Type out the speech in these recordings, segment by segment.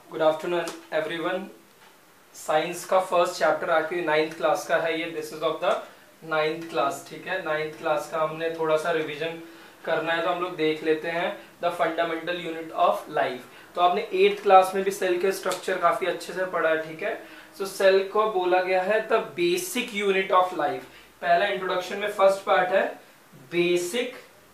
Good afternoon everyone. Science का first chapter आपकी 9th class का है ये। This is of the 9th class. ठीक है, 9th क्लास का हमने थोड़ा सा रिवीजन करना है तो हम लोग देख लेते हैं the fundamental unit of life. तो आपने 8th क्लास में भी सेल के स्ट्रक्चर काफी अच्छे से पढ़ा है। ठीक है, सो सेल को बोला गया है the basic unit of life. पहला इंट्रोडक्शन में फर्स्ट पार्ट है बेसिक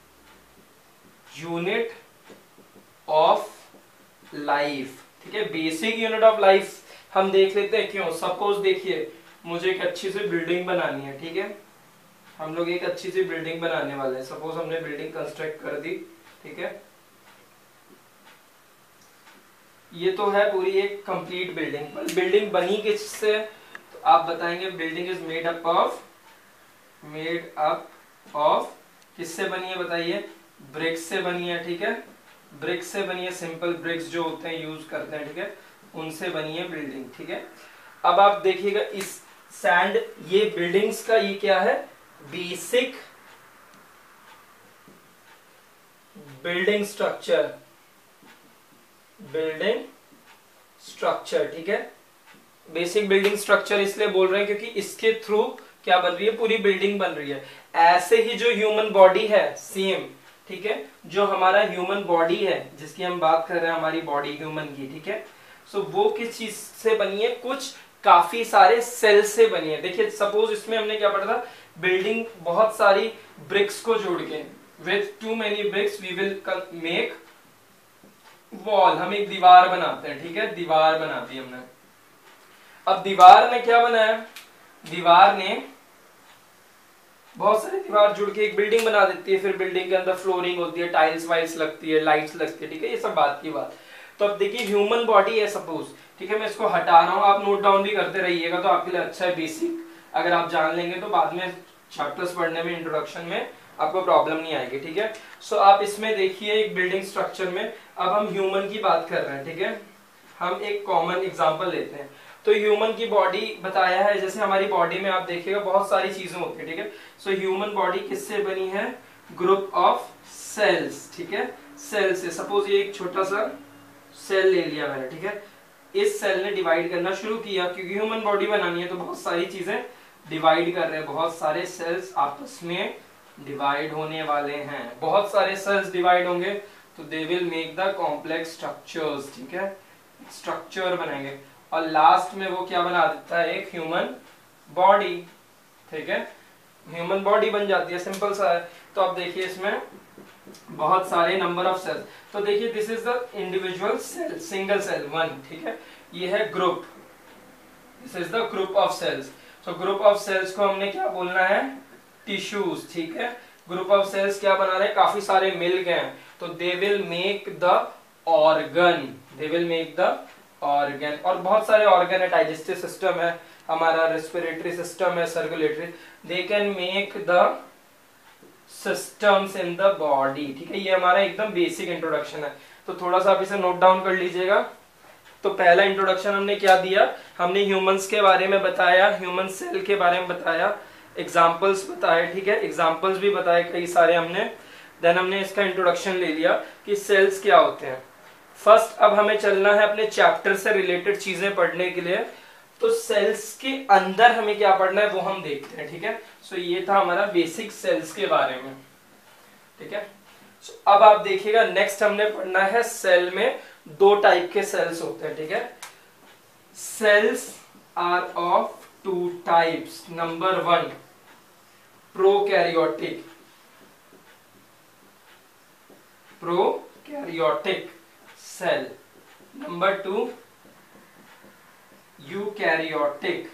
यूनिट ऑफ लाइफ। ठीक है, बेसिक यूनिट ऑफ लाइफ हम देख लेते हैं क्यों। सपोज देखिए, मुझे एक अच्छी सी बिल्डिंग बनानी है। ठीक है, हम लोग एक अच्छी सी बिल्डिंग बनाने वाले हैं। सपोज हमने बिल्डिंग कंस्ट्रक्ट कर दी। ठीक है, ये तो है पूरी एक कंप्लीट बिल्डिंग। बिल्डिंग बनी किससे, तो आप बताएंगे building is made up of किससे बनी है बताइए। ब्रिक्स से बनी है। ठीक है, ब्रिक्स से बनी है, सिंपल ब्रिक्स जो होते हैं यूज करते हैं। ठीक है, उनसे बनी है बिल्डिंग। ठीक है, अब आप देखिएगा इस सैंड, ये बिल्डिंग्स का ये क्या है, बेसिक बिल्डिंग स्ट्रक्चर। ठीक है, बेसिक बिल्डिंग स्ट्रक्चर इसलिए बोल रहे हैं क्योंकि इसके थ्रू क्या बन रही है, पूरी बिल्डिंग बन रही है। ऐसे ही जो ह्यूमन बॉडी है सेम। ठीक है, जो हमारा ह्यूमन बॉडी है जिसकी हम बात कर रहे हैं, हमारी बॉडी ह्यूमन की। ठीक है, सो वो किस चीज से बनी है, कुछ काफी सारे सेल से बनी है। देखिए सपोज इसमें हमने क्या पढ़ा था, बिल्डिंग बहुत सारी ब्रिक्स को जोड़ के, with too many bricks we will make wall. हम एक दीवार बनाते हैं। ठीक है, दीवार बना दी हमने। अब दीवार ने क्या बनाया, दीवार ने बहुत सारी दीवार जुड़ के एक बिल्डिंग बना देती है। फिर बिल्डिंग के अंदर फ्लोरिंग होती है, टाइल्स वाइल्स लगती है, लाइट्स लगती है। ठीक है, ये सब बात की बात। तो अब देखिए ह्यूमन बॉडी है सपोज। ठीक है, मैं इसको हटा रहा हूं, आप नोट डाउन भी करते रहिएगा तो आपके लिए अच्छा है। बेसिक अगर आप जान लेंगे तो बाद में चैप्टर्स पढ़ने में, इंट्रोडक्शन में आपको प्रॉब्लम नहीं आएगी। ठीक है, सो आप इसमें देखिए एक बिल्डिंग स्ट्रक्चर में, अब हम ह्यूमन की बात कर रहे हैं। ठीक है, हम एक कॉमन एग्जांपल लेते हैं। तो ह्यूमन की बॉडी बताया है, जैसे हमारी बॉडी में आप देखिएगा बहुत सारी चीजें होती है। ठीक है, सो ह्यूमन बॉडी किससे बनी है, ग्रुप ऑफ सेल्स। ठीक है, सेल से। सपोज ये एक छोटा सा सेल ले लिया मैंने। ठीक है, इस सेल ने डिवाइड करना शुरू किया क्योंकि ह्यूमन बॉडी बनानी है तो बहुत सारी चीजें डिवाइड कर रहे हैं। बहुत सारे सेल्स आपस में डिवाइड होने वाले हैं। बहुत सारे सेल्स डिवाइड होंगे तो they will make the complex structures. ठीक है, स्ट्रक्चर बनाएंगे और लास्ट में वो क्या बना देता है, एक ह्यूमन बॉडी। ठीक है, ह्यूमन बॉडी बन जाती है, सिंपल सा है। तो अब देखिए इसमें बहुत सारे नंबर ऑफ सेल्स। तो देखिए this is the individual cell, single cell one. ठीक है, ये है group, this is the group of cells. तो ग्रुप ऑफ सेल्स को हमने क्या बोलना है, टिश्यूज। ठीक है, ग्रुप ऑफ सेल्स क्या बना रहे हैं, काफी सारे मिल गए हैं तो they will make the organ. They will make the organ. और बहुत सारे ऑर्गन है, डाइजेस्टिव सिस्टम है हमारा, रेस्पिरेटरी सिस्टम है, circulatory. They can make the systems in the body. ठीक है, ये हमारा एकदम बेसिक इंट्रोडक्शन है। तो थोड़ा सा आप इसे नोट डाउन कर लीजिएगा। तो पहला इंट्रोडक्शन हमने क्या दिया, हमने ह्यूमंस के बारे में बताया, ह्यूमन सेल के बारे में बताया, एग्जाम्पल्स बताए। ठीक है, एग्जाम्पल्स भी बताए कई सारे हमने। देन हमने इसका इंट्रोडक्शन ले लिया कि सेल्स क्या होते हैं। फर्स्ट अब हमें चलना है अपने चैप्टर से रिलेटेड चीजें पढ़ने के लिए। तो सेल्स के अंदर हमें क्या पढ़ना है वो हम देखते हैं। ठीक है, सो ये था हमारा बेसिक सेल्स के बारे में। ठीक है, अब आप देखिएगा नेक्स्ट हमने पढ़ना है, सेल में दो टाइप के सेल्स होते हैं। ठीक है, cells are of two types. Number one, prokaryotic cell. Number two, eukaryotic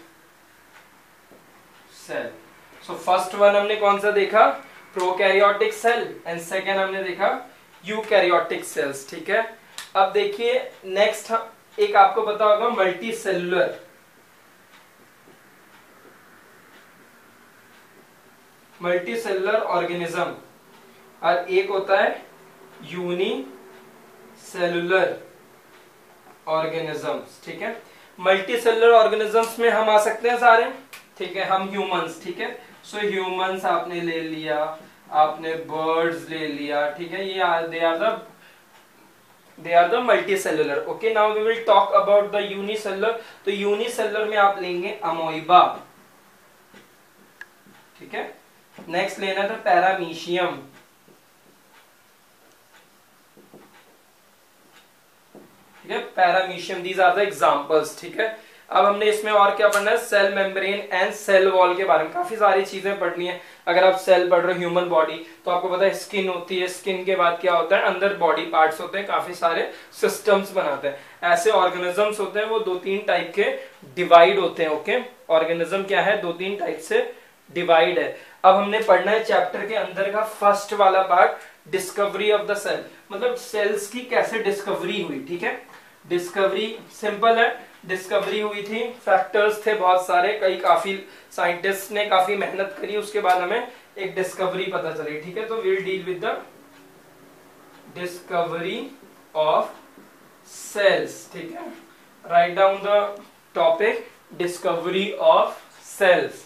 cell. So first one हमने कौन सा देखा, प्रोकैरियोटिक सेल, एंड सेकेंड हमने देखा यूकैरियोटिक सेल्स। ठीक है, अब देखिए नेक्स्ट एक आपको पता होगा मल्टीसेलुलर ऑर्गेनिज्म, और एक होता है यूनिसेलुलर ऑर्गेनिजम्स। ठीक है, मल्टीसेलुलर ऑर्गेनिजम्स में हम आ सकते हैं सारे। ठीक है, हम ह्यूमंस। ठीक है, सो ह्यूमंस आपने ले लिया, आपने बर्ड्स ले लिया। ठीक है, ये they are the they are the multicellular. Okay, now we will talk about the unicellular. तो यूनिसेलुलर में आप लेंगे अमोइबा, ठीक है। नेक्स्ट लेना था पैरामीशियम, ठीक है, paramecium, these are the examples, ठीक है। अब हमने इसमें और क्या पढ़ना है, cell membrane and cell wall के बारे में काफी सारी चीजें पढ़नी है। अगर आप सेल पढ़ रहे हो ह्यूमन बॉडी, तो आपको पता है स्किन होती है, स्किन के बाद क्या होता है, अंदर बॉडी पार्ट्स होते हैं, काफी सारे सिस्टम्स बनाते हैं। ऐसे ऑर्गेनिजम्स होते हैं, वो 2-3 टाइप के डिवाइड होते हैं। ओके, ऑर्गेनिज्म क्या है, 2-3 टाइप से डिवाइड है। अब हमने पढ़ना है चैप्टर के अंदर का फर्स्ट वाला part, discovery of the cell, मतलब सेल्स की कैसे डिस्कवरी हुई, ठीक है। डिस्कवरी सिंपल है, डिस्कवरी हुई थी, फैक्टर्स थे बहुत सारे, कई काफी साइंटिस्ट ने काफी मेहनत करी, उसके बाद हमें एक डिस्कवरी पता चली, ठीक है। तो will deal with the discovery of cells, ठीक है। Write down the topic discovery of cells.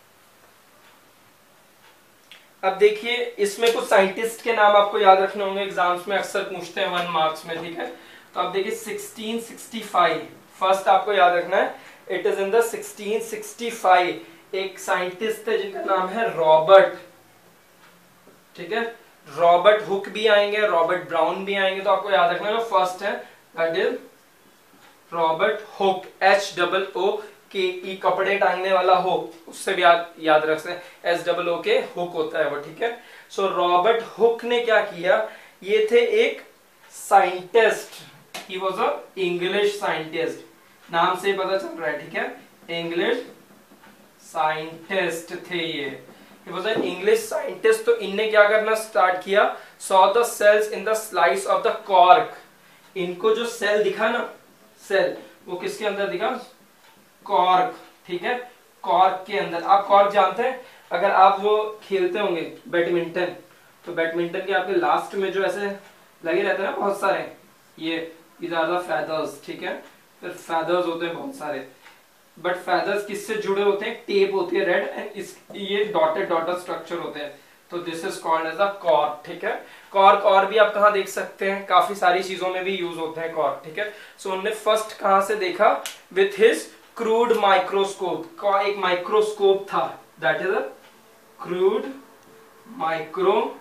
अब देखिए, इसमें कुछ साइंटिस्ट के नाम आपको याद रखने होंगे, एग्जाम्स में अक्सर पूछते हैं 1 मार्क्स में, ठीक है। तो आप देखिए 1665 फर्स्ट आपको याद रखना है, इट इज इन द 1665। एक साइंटिस्ट है जिनका नाम है रॉबर्ट, ठीक है। रॉबर्ट हुक भी आएंगे, रॉबर्ट ब्राउन भी आएंगे, तो आपको याद रखना है, फर्स्ट है that is Robert Hooke, HOOKE, कपड़े टांगने वाला हो, उससे भी याद रख सकते, SOOK हुक होता है वो, ठीक है। सो रॉबर्ट हुक ने क्या किया, ये थे एक scientist, he was a English scientist, नाम से पता चल रहा है, ठीक है, इंग्लिश साइंटिस्ट थे ये, he was an English scientist। तो इनने क्या करना स्टार्ट किया, saw the cells in the slice of the cork, इनको जो सेल दिखा ना, सेल वो किसके अंदर दिखा, कॉर्क, ठीक है, कॉर्क के अंदर। आप कॉर्क जानते हैं, अगर आप वो खेलते होंगे बैडमिंटन, तो बैडमिंटन के आपके लास्ट में जो ऐसे लगे रहते हैं ना बहुत सारे, ये ज्यादा फेदर्स, ठीक है, फिर फेदर्स होते हैं बहुत सारे, बट फेदर्स किससे जुड़े होते हैं, टेप होती है रेड, एंड ये डॉटेड स्ट्रक्चर होते हैं, तो this is called as a cork, ठीक है। कॉर्क और भी आप कहाँ देख सकते हैं, काफी सारी चीजों में भी यूज होते हैं कॉर्क, ठीक है। सो उन्होंने फर्स्ट कहां से देखा, विथ हिज क्रूड माइक्रोस्कोप, एक माइक्रोस्कोप था, that is a crude microscope,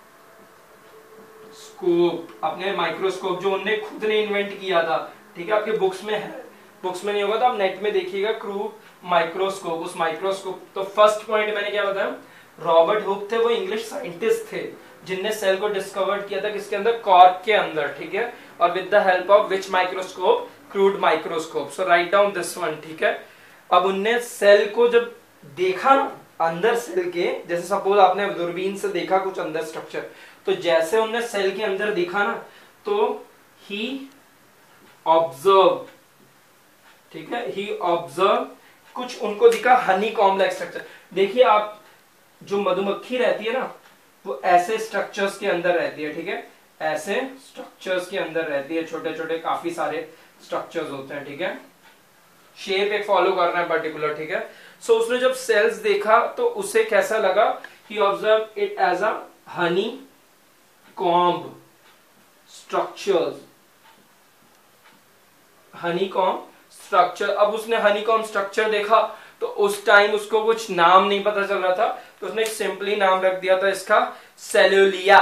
अपने माइक्रोस्कोप जो उन्होंने खुद ने इन्वेंट किया था, ठीक है, आपके बुक्स में है, बुक्स में नहीं होगा तो आप नेट में देखिएगा, क्रूड माइक्रोस्कोप, उस माइक्रोस्कोप। तो फर्स्ट पॉइंट मैंने क्या बताया, रॉबर्ट हुक थे, वो इंग्लिश साइंटिस्ट थे जिनने सेल को डिस्कवर किया था, किसके अंदर, कॉर्क के अंदर, ठीक है, और with the help of which microscope, crude microscope. So write down this one, ठीक है। अब उनने सेल को जब देखा अंदर सेल के, जैसे सपोज आपने दूरबीन से देखा कुछ अंदर स्ट्रक्चर, तो जैसे उनने सेल के अंदर देखा ना, तो ही ऑब्जर्व, ठीक है, ही ऑब्जर्व, कुछ उनको दिखा हनी कॉम्ब लाइक स्ट्रक्चर। देखिए आप, जो मधुमक्खी रहती है ना, वो ऐसे स्ट्रक्चर्स के अंदर रहती है, ठीक है, ऐसे स्ट्रक्चर्स के अंदर रहती है, छोटे छोटे काफी सारे स्ट्रक्चर्स होते हैं, ठीक है, शेप एक फॉलो करना है पर्टिकुलर, ठीक है। सो उसने जब सेल्स देखा तो उसे कैसा लगा, he observe it as a honeycomb structures, honeycomb structure. अब उसने हनी कॉम्ब स्ट्रक्चर देखा, तो उस टाइम उसको कुछ नाम नहीं पता चल रहा था, तो उसने सिंपली नाम रख दिया था इसका सेलुलिया,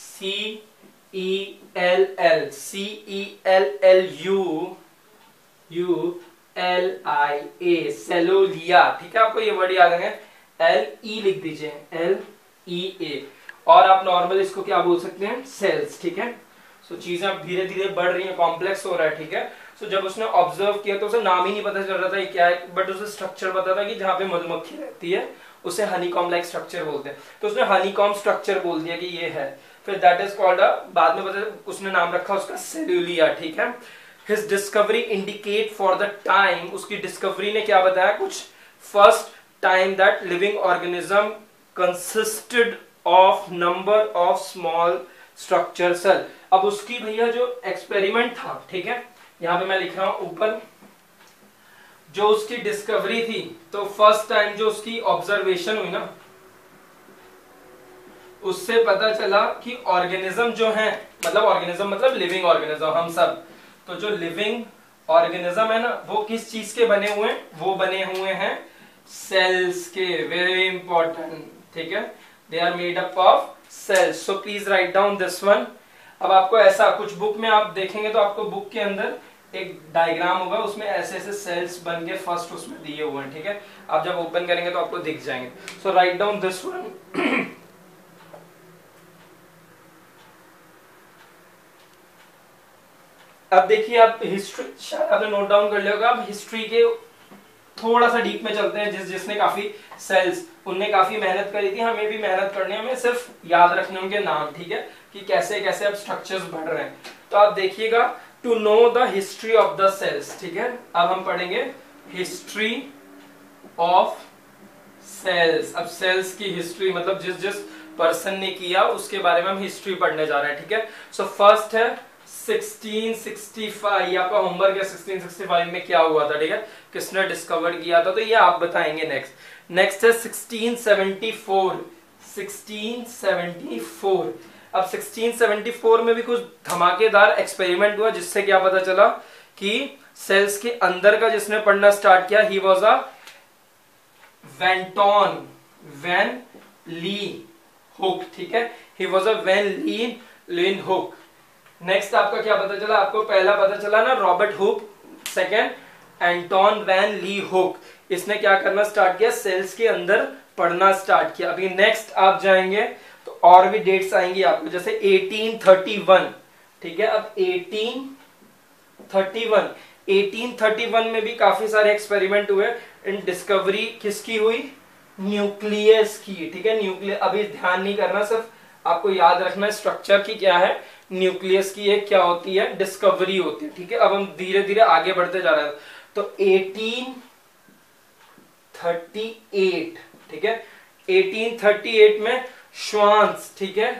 CELLULIA, सेलुलिया, ठीक है। आपको ये वर्ड याद है, LE लिख दीजिए, LEA, और आप नॉर्मल इसको क्या बोल सकते हैं, सेल्स, ठीक है। सो चीजें अब धीरे धीरे बढ़ रही हैं, कॉम्प्लेक्स हो रहा है, ठीक है। सो जब उसने ऑब्जर्व किया तो उसे नाम ही नहीं पता चल रहा था ये क्या है, बट उसे स्ट्रक्चर पता था कि जहां पे मधुमक्खी रहती है उसे हनीकॉम्ब लाइक स्ट्रक्चर बोलते हैं, तो उसने हनीकॉम्ब स्ट्रक्चर बोल दिया कि ये है, फिर दैट इज कॉल्ड, बाद में पता उसने नाम रखा उसका सेलुलिया, ठीक है। His discovery indicate for the time, उसकी डिस्कवरी ने क्या बताया, कुछ first time that living organism consisted of number of small structure cell. अब उसकी भैया जो एक्सपेरिमेंट था, ठीक है, यहां पे मैं लिख रहा हूं ऊपर, जो उसकी डिस्कवरी थी, तो फर्स्ट टाइम जो उसकी ऑब्जर्वेशन हुई ना, उससे पता चला कि ऑर्गेनिज्म जो है, मतलब ऑर्गेनिज्म मतलब लिविंग ऑर्गेनिज्म, हम सब, तो जो लिविंग ऑर्गेनिज्म है ना वो किस चीज के बने हुए हैं, वो बने हुए हैं सेल्स के, वेरी इंपॉर्टेंट, ठीक है, they are made up of cells, so please write down this one. अब आपको ऐसा कुछ बुक में आप देखेंगे तो आपको बुक के अंदर एक डायग्राम होगा, उसमें ऐसे ऐसे सेल्स बन के फर्स्ट उसमें दिए हुए हैं, ठीक है, आप जब ओपन करेंगे तो आपको दिख जाएंगे, so write down this one. अब देखिए आप हिस्ट्री शायद आपने नोट डाउन कर लिया होगा, अब हिस्ट्री के थोड़ा सा डीप में चलते हैं, जिसने काफी सेल्स, उनने काफी मेहनत करी थी, हमें भी मेहनत करनी है, हमें सिर्फ याद रखने उनके नाम, ठीक है, कि कैसे कैसे अब स्ट्रक्चर्स बढ़ रहे हैं। तो आप देखिएगा, to know the history of the cells, ठीक है, अब हम पढ़ेंगे हिस्ट्री ऑफ सेल्स। अब सेल्स की हिस्ट्री मतलब जिस जिस पर्सन ने किया उसके बारे में हम हिस्ट्री पढ़ने जा रहे हैं, ठीक है। सो फर्स्ट है 1665, ये आपका होमवर्क है, 1665 में क्या हुआ था, ठीक है, किसने डिस्कवर किया था, तो ये आप बताएंगे। नेक्स्ट है 1674, 1674। अब 1674 में भी कुछ धमाकेदार एक्सपेरिमेंट हुआ, जिससे क्या पता चला कि सेल्स के अंदर का जिसने पढ़ना स्टार्ट किया, he was a van Leeuwenhoek, ठीक है, he was a van Leeuwenhoek. Next आपका क्या पता चला, आपको पहला पता चला ना Robert Hooke, second Antonie van Leeuwenhoek, इसने क्या करना स्टार्ट किया, सेल्स के अंदर पढ़ना स्टार्ट किया। अभी नेक्स्ट आप जाएंगे तो और भी डेट्स आएंगी आपको, जैसे 1831, ठीक है, अब 1831 में भी काफी सारे एक्सपेरिमेंट हुए, इन डिस्कवरी किसकी हुई, न्यूक्लियस की, ठीक है, न्यूक्लियस, अभी ध्यान नहीं करना, सिर्फ आपको याद रखना स्ट्रक्चर की क्या है, न्यूक्लियस की एक क्या होती है, डिस्कवरी होती है, ठीक है। अब हम धीरे धीरे आगे बढ़ते जा रहे हैं, तो 1838, ठीक है, 1838 में श्वान्स, ठीक है,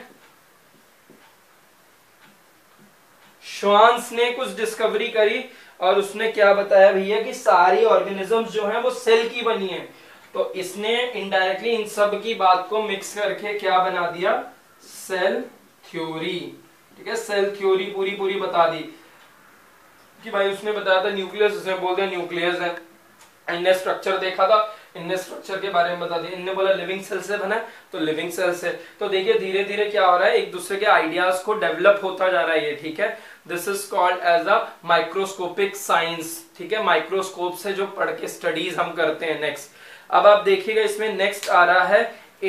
श्वान्स ने कुछ डिस्कवरी करी और उसने क्या बताया भैया कि सारी ऑर्गेनिजम्स जो हैं वो सेल की बनी है, तो इसने इनडायरेक्टली इन सब की बात को मिक्स करके क्या बना दिया, सेल थ्योरी, ठीक है, सेल थ्योरी पूरी बता दी कि भाई उसने बताया था न्यूक्लियस, उसने बोल दिया न्यूक्लियस है, इनने स्ट्रक्चर देखा था, इनने स्ट्रक्चर के बारे में बता दिया, इनने बोला लिविंग सेल से बना तो लिविंग सेल से। तो देखिए धीरे धीरे क्या हो रहा है, एक दूसरे के आइडियाज को डेवलप होता जा रहा है ये, ठीक है, this is called as a microscopic science, ठीक है, माइक्रोस्कोप से जो पढ़ के स्टडीज हम करते हैं। नेक्स्ट अब आप देखिएगा इसमें नेक्स्ट आ रहा है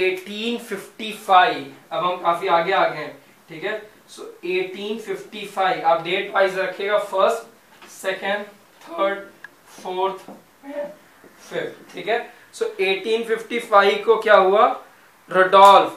1855, अब हम काफी आगे आ गए हैं, ठीक है, सो 1855 आप डेट वाइज रखिएगा, first, second, third, fourth, fifth, ठीक है। सो 1855 को क्या हुआ, रुडोल्फ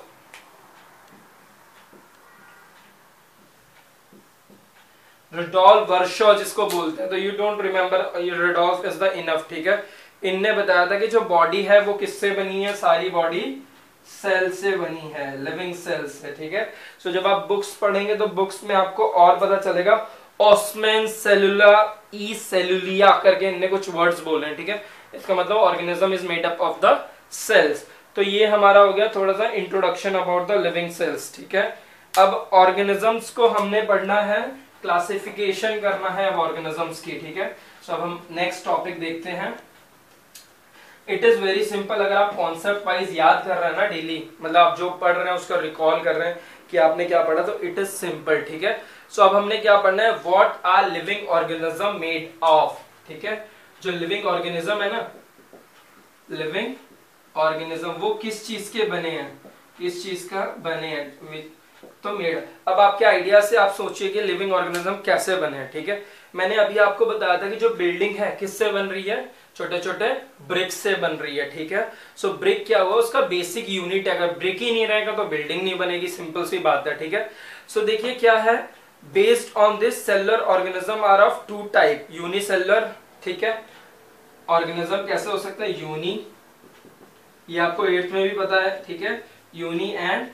वर्शो जिसको बोलते हैं, तो you don't remember, Rudolf is the enough, ठीक है, इनने बताया था कि जो बॉडी है वो किससे बनी है, सारी बॉडी सेल से बनी है, लिविंग सेल से, ठीक है। सो जब आप बुक्स पढ़ेंगे तो बुक्स में आपको और पता चलेगा, ऑस्मेन सेलुला ई सेलुलिया करके इनने कुछ वर्ड्स बोले हैं, ठीक है, इसका मतलब organism is made up of the cells. तो ये हमारा हो गया थोड़ा सा introduction about the living cells, ठीक है। अब ऑर्गेनिजम्स को हमने पढ़ना है, क्लासिफिकेशन करना है अब ऑर्गेनिजम्स की, ठीक है। सो अब हम नेक्स्ट टॉपिक देखते हैं। इट इज वेरी सिंपल, अगर आप कॉन्सेप्ट वाइज याद कर रहे हैं ना डेली, मतलब आप जो पढ़ रहे हैं उसका रिकॉल कर रहे हैं कि आपने क्या पढ़ा, तो इट इज सिंपल, ठीक है। सो अब हमने क्या पढ़ना है, what are living organism made of, ठीक है, जो लिविंग ऑर्गेनिज्म है ना, लिविंग ऑर्गेनिज्म वो किस चीज के बने हैं, किस चीज का बने हैं, तो मेड। अब आपके आइडिया से आप सोचिए कि लिविंग ऑर्गेनिज्म कैसे बने हैं, ठीक है। मैंने अभी आपको बताया था कि जो बिल्डिंग है किससे बन रही है, छोटे छोटे ब्रिक से बन रही है, ठीक है। सो ब्रिक क्या हुआ, उसका बेसिक यूनिट है, अगर ब्रिक ही नहीं रहेगा तो बिल्डिंग नहीं बनेगी, सिंपल सी बात है, ठीक है। सो देखिए क्या है, based on this cellular organism are of two type, unicellular, ठीक है, ऑर्गेनिज्म कैसे हो सकता है, यूनी, ये आपको 8th में भी पता है, ठीक है, यूनी एंड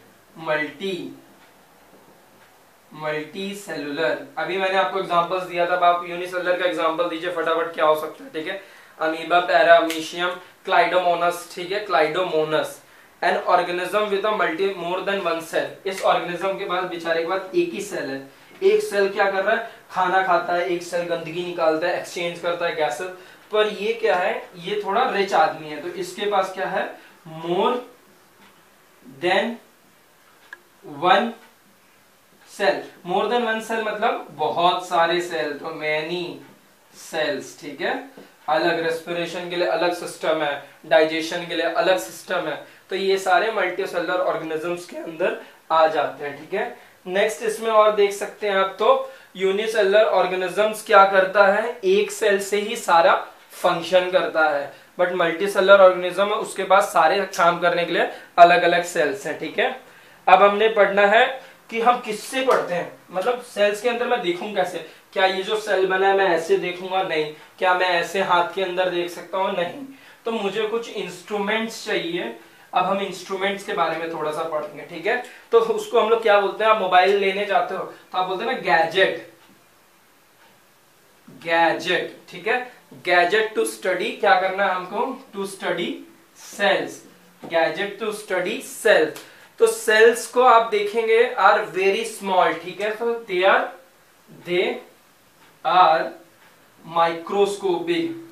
मल्टी सेलुलर। अभी मैंने आपको एग्जांपल्स दिया था, अब आप यूनिसेलुलर का एग्जांपल दीजिए फटाफट, क्या हो सकता है, ठीक है, अमीबा, पैरामीशियम, क्लाइडोमोनस, ठीक है, Chlamydomonas, an organism with a multi more than one cell. इस ऑर्गेनिज्म के पास बेचारे के पास एक ही सेल है। एक सेल क्या कर रहा है, खाना खाता है, एक सेल गंदगी निकालता है, एक्सचेंज करता है गैसेस। पर ये क्या है, ये थोड़ा रिच आदमी है, तो इसके पास क्या है, more than one cell. More than one cell मतलब बहुत सारे सेल, तो मैनी सेल्स, ठीक है। अलग रेस्पिरेशन के लिए अलग सिस्टम है, डाइजेशन के लिए अलग सिस्टम है, तो ये सारे मल्टीसेलुलर ऑर्गेनिजम्स के अंदर आ जाते हैं, ठीक है। नेक्स्ट इसमें और देख सकते हैं आप, तो यूनिसेलुलर ऑर्गेनिजम्स क्या करता है, एक सेल से ही सारा फंक्शन करता है, बट मल्टीसेलुलर ऑर्गेनिज्म है उसके पास सारे काम करने के लिए अलग अलग सेल्स हैं, ठीक है। अब हमने पढ़ना है कि हम किससे पढ़ते हैं, मतलब सेल्स के अंदर मैं देखूं कैसे, क्या ये जो सेल बना है मैं ऐसे देखूंगा, नहीं। क्या मैं ऐसे हाथ के अंदर देख सकता हूं, नहीं। तो मुझे कुछ इंस्ट्रूमेंट्स चाहिए। अब हम इंस्ट्रूमेंट्स के बारे में थोड़ा सा पढ़ेंगे, ठीक है। तो उसको हम लोग क्या बोलते हैं, आप मोबाइल लेने जाते हो तो आप बोलते हैं ना गैजेट, गैजेट, ठीक है। गैजेट टू स्टडी, क्या करना है हमको, to study cells, gadget to study cells. तो सेल्स को आप देखेंगे आर वेरी स्मॉल, ठीक है। तो they are microscopic,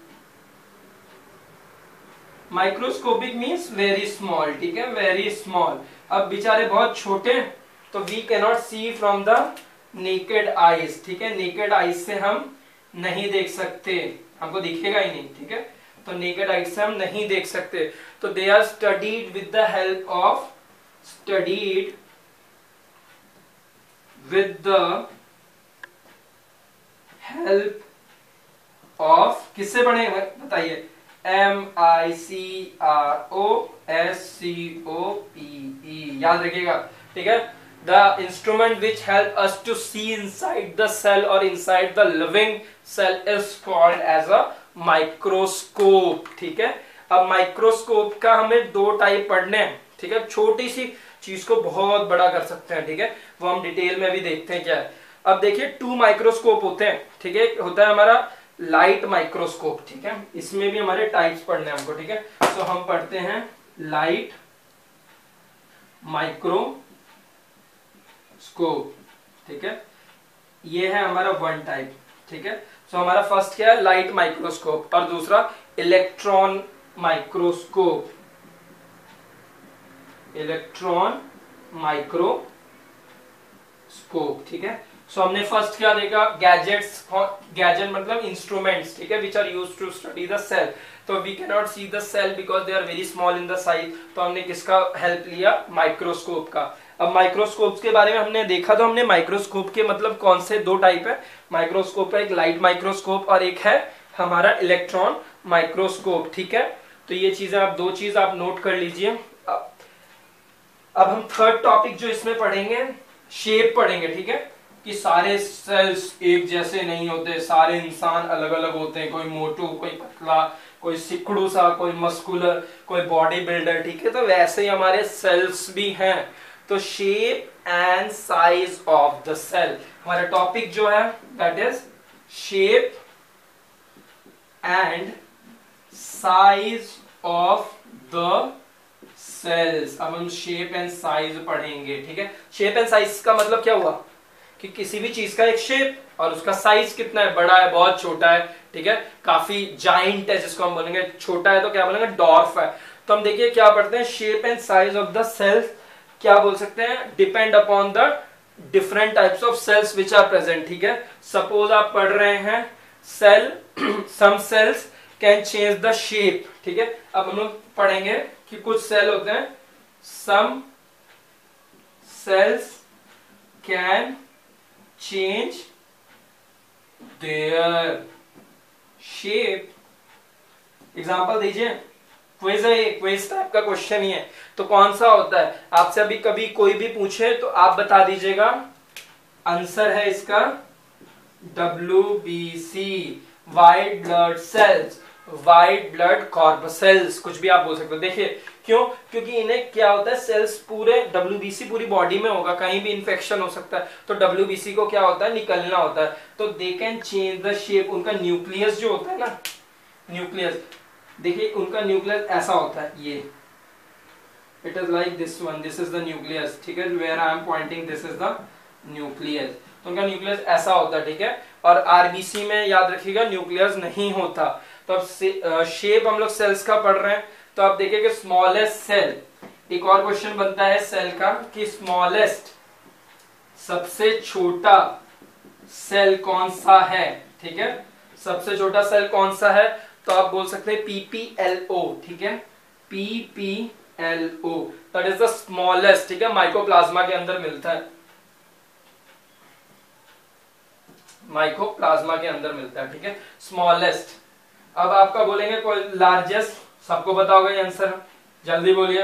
microscopic means very small, ठीक है, वेरी स्मॉल। अब बेचारे बहुत छोटे, तो we cannot see from the naked eyes, ठीक है। नेकेड आईज से हम नहीं देख सकते, हमको दिखेगा ही नहीं, ठीक है। तो नेकेड आईज से हम नहीं देख सकते। तो they are studied with the help of, studied with the help of, किससे पढ़े बताइए, MICROSCOPE, याद रखिएगा, ठीक है। The instrument which help us to see inside the cell और inside the living cell is called as a microscope, ठीक है। अब माइक्रोस्कोप का हमें दो टाइप पढ़ने हैं, ठीक है। छोटी सी चीज को बहुत बड़ा कर सकते हैं, ठीक है, वो हम डिटेल में भी देखते हैं क्या है। अब देखिए 2 माइक्रोस्कोप होते हैं, ठीक है। होता है हमारा लाइट माइक्रोस्कोप, ठीक है। इसमें भी हमारे टाइप्स पढ़ने हैं हमको, ठीक है। तो हम पढ़ते हैं लाइट माइक्रोस्कोप, ठीक है। ये है हमारा वन टाइप, ठीक है। तो हमारा फर्स्ट क्या है, लाइट माइक्रोस्कोप, और दूसरा इलेक्ट्रॉन माइक्रोस्कोप, इलेक्ट्रॉन माइक्रोस्कोप, ठीक है। सो हमने फर्स्ट क्या देखा, गैजेट्स, गैजेट मतलब इंस्ट्रूमेंट्स, ठीक है, which are used to study the cell. तो we can not see the cell because they are very small in the size, तो हमने किसका हेल्प लिया, माइक्रोस्कोप का। अब माइक्रोस्कोप के बारे में हमने देखा, तो हमने माइक्रोस्कोप के मतलब कौन से दो टाइप है माइक्रोस्कोप है, एक लाइट माइक्रोस्कोप और एक है हमारा इलेक्ट्रॉन माइक्रोस्कोप, ठीक है। तो ये चीजें आप, दो चीज आप नोट कर लीजिए। अब हम थर्ड टॉपिक जो इसमें पढ़ेंगे, शेप पढ़ेंगे, ठीक है, कि सारे सेल्स एक जैसे नहीं होते, सारे इंसान अलग अलग होते हैं, कोई मोटू, कोई पतला, कोई सिकड़ू सा, कोई मस्कुलर, कोई बॉडी बिल्डर, ठीक है। तो वैसे ही हमारे सेल्स भी हैं। तो shape and size of the cell, हमारा टॉपिक जो है that is shape and size of the cells. अब हम शेप एंड साइज पढ़ेंगे, ठीक है। शेप एंड साइज का मतलब क्या हुआ कि किसी भी चीज का एक शेप और उसका साइज कितना है, बड़ा है, बहुत छोटा है, ठीक है, काफी जाइंट है जिसको हम बोलेंगे, छोटा है तो क्या बोलेंगे, डॉर्फ है। तो हम देखिए क्या पढ़ते हैं, shape and size of the cells, क्या बोल सकते हैं, depend upon the different types of cells which are present, ठीक है। सपोज आप पढ़ रहे हैं cell, some cells can change the shape, ठीक है। अब हम लोग पढ़ेंगे कि कुछ सेल होते हैं, some cells can change their shape. Example दीजिए, क्विज है, क्विज टाइप का क्वेश्चन ही है, तो कौन सा होता है, आपसे अभी कभी कोई भी पूछे तो आप बता दीजिएगा। आंसर है इसका WBC, white blood cells, white blood corpuscles, कुछ भी आप बोल सकते हो। देखिए क्यों, क्योंकि इन्हें क्या होता है, सेल्स पूरे WBC पूरी बॉडी में होगा, कहीं भी इंफेक्शन हो सकता है, तो WBC को क्या होता है, निकलना होता है। तो they can change the shape, उनका न्यूक्लियस जो होता है ना, न्यूक्लियस, देखिए उनका न्यूक्लियस ऐसा होता है, ये it is like this one, this is the nucleus, ठीक है, where I am pointing this is the nucleus. तो उनका न्यूक्लियस ऐसा होता है, ठीक है। और आरबीसी में याद रखिएगा न्यूक्लियस नहीं होता। तो अब शेप हम लोग सेल्स का पढ़ रहे हैं, तो आप देखिए कि स्मॉलेस्ट सेल, एक और क्वेश्चन बनता है सेल का कि स्मॉलेस्ट सबसे छोटा सेल कौन सा है, ठीक है, सबसे छोटा सेल कौन सा है, तो आप बोल सकते हैं पीपीएलओ, ठीक है, PPLO that is the smallest, ठीक है, माइकोप्लाज्मा के अंदर मिलता है, माइकोप्लाज्मा के अंदर मिलता है, ठीक है, स्मॉलेस्ट। अब आपका बोलेंगे कोई लार्जेस्ट, सबको पता होगा ये आंसर, जल्दी बोलिए,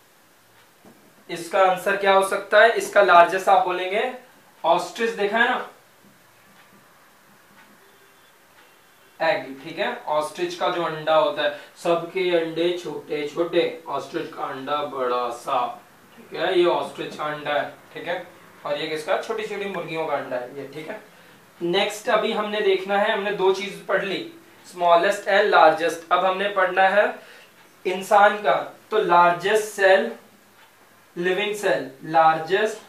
इसका आंसर क्या हो सकता है, इसका लार्जेस्ट आप बोलेंगे ऑस्ट्रिच, देखा है ना, एग, ठीक है, ऑस्ट्रिच का जो अंडा होता है, सबके अंडे छोटे छोटे, ऑस्ट्रिच का अंडा बड़ा सा, ठीक है, ये ऑस्ट्रिच का अंडा है, ठीक है, और ये किसका, छोटी छोटी मुर्गियों का अंडा है ये, ठीक है। नेक्स्ट अभी हमने देखना है, हमने दो चीज पढ़ ली, स्मॉलेस्ट एंड लार्जेस्ट। अब हमने पढ़ना है इंसान का, तो largest cell, living cell, largest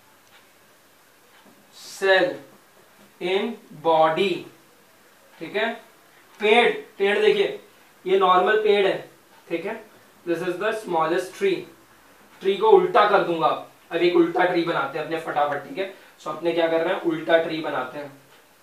cell in body, ठीक है। पेड़, पेड़ देखिए ये नॉर्मल पेड़ है, ठीक है, this is the smallest tree, tree को उल्टा कर दूंगा, अब एक उल्टा ट्री बनाते हैं अपने फटाफट, ठीक है। सो अपने क्या कर रहे हैं, उल्टा ट्री बनाते हैं,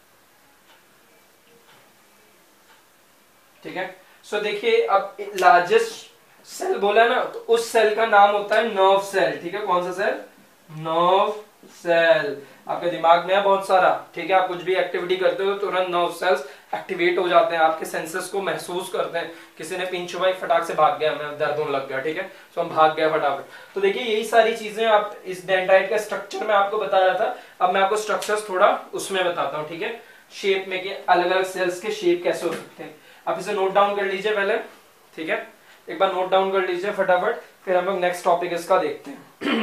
ठीक है। सो देखिए अब लार्जेस्ट सेल बोला ना, तो उस सेल का नाम होता है नर्व सेल, ठीक है, कौन सा सेल, नर्व सेल। आपके दिमाग में है बहुत सारा, ठीक है, आप कुछ भी एक्टिविटी करते हो तो तुरंत नर्व सेल्स एक्टिवेट हो जाते हैं, आपके सेंसेस को महसूस करते हैं, किसी ने पिंच हुआ फटाक से भाग गया, हमें दर्द होने लग गया, ठीक है, तो हम भाग गए फटाफट। तो देखिए यही सारी चीजें आप इस डेंड्राइट का स्ट्रक्चर में आपको बताया था, अब मैं आपको स्ट्रक्चर्स थोड़ा उसमें बताता हूँ, ठीक है, शेप में कि अलग अलग सेल्स के शेप कैसे हो सकते हैं। आप इसे नोट डाउन कर लीजिए पहले, ठीक है, एक बार नोट डाउन कर लीजिए फटाफट, फिर हम लोग नेक्स्ट टॉपिक इसका देखते हैं।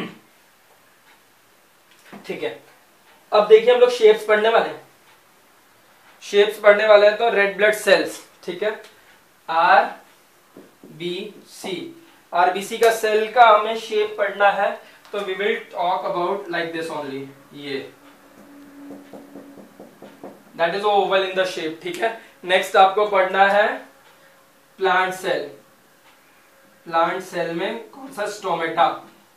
ठीक है, अब देखिए हम लोग शेप्स पढ़ने वाले हैं, शेप्स पढ़ने वाले हैं, तो रेड ब्लड सेल्स, ठीक है, आरबीसी, आरबीसी का सेल का हमें शेप पढ़ना है, तो we will talk about like this only, ये that is oval in the shape, ठीक है। नेक्स्ट आपको पढ़ना है प्लांट सेल, प्लांट सेल में कौन सा, स्टोमेटा,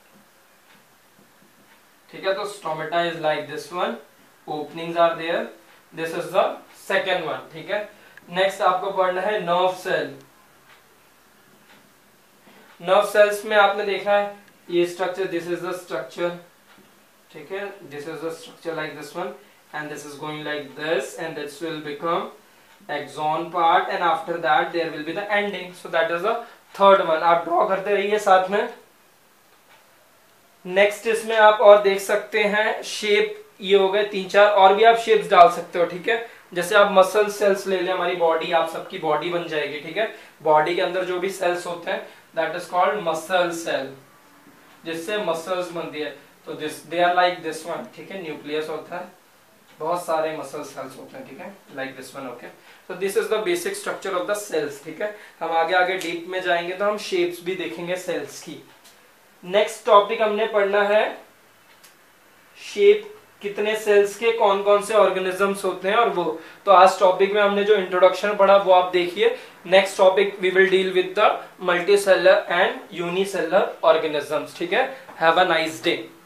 ठीक है, तो stomata is like this one, openings are there, this is the second one, ठीक है। नेक्स्ट आपको पढ़ना है नर्व सेल, नर्व सेल्स में आपने देखा है ये structure, this is the structure, ठीक है, this is the structure like this one, and this is going like this, and this will become axon part, and after that there will be the ending, so that is the third one। आप draw करते रहिए साथ में। Next इसमें आप और देख सकते हैं शेप, ये हो गए 3-4, और भी आप शेप्स डाल सकते हो, ठीक है, जैसे आप मसल सेल्स ले लें, हमारी बॉडी, आप सबकी बॉडी बन जाएगी, ठीक है, बॉडी के अंदर जो भी सेल्स होते हैं that is called muscle cell, जिससे मसल्स बनती है, तो this they are like this one, ठीक है, न्यूक्लियस होता है, बहुत सारे मसल सेल्स होते हैं, ठीक है, लाइक दिस वन, ओके। तो this is the basic structure of the cells, ठीक है। हम आगे आगे डीप में जाएंगे तो हम शेप्स भी देखेंगे सेल्स की। नेक्स्ट टॉपिक हमने पढ़ना है शेप, कितने सेल्स के कौन कौन से ऑर्गेनिजम्स होते हैं, और वो तो आज टॉपिक में हमने जो इंट्रोडक्शन पढ़ा वो आप देखिए। Next topic we will deal with the multicellular and unicellular organisms, ठीक है। Have a nice day.